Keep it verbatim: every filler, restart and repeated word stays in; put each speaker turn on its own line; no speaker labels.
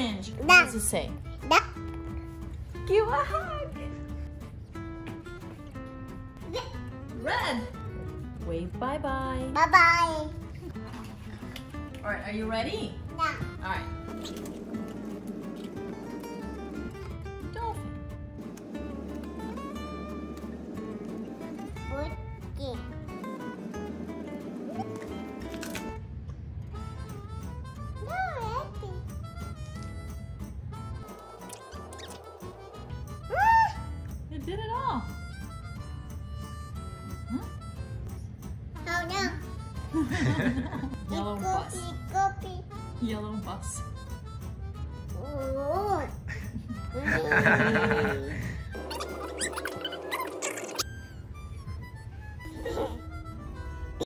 orange.
Da.
What does it say?
Da.
Give you a hug. Red. Wave bye-bye.
Bye-bye.
All right, are you ready?
Da.
All right. Dolphin.
Putih.
It did it all. Huh?
Oh no.
Yellow bus.
Copy.
Yellow bus.
Oh.